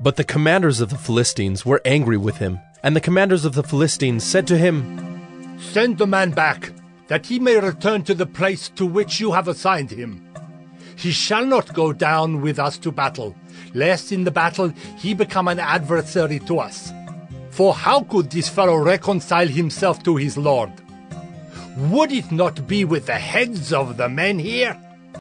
But the commanders of the Philistines were angry with him, and the commanders of the Philistines said to him, "Send the man back, that he may return to the place to which you have assigned him. He shall not go down with us to battle, lest in the battle he become an adversary to us. For how could this fellow reconcile himself to his lord? Would it not be with the heads of the men here?"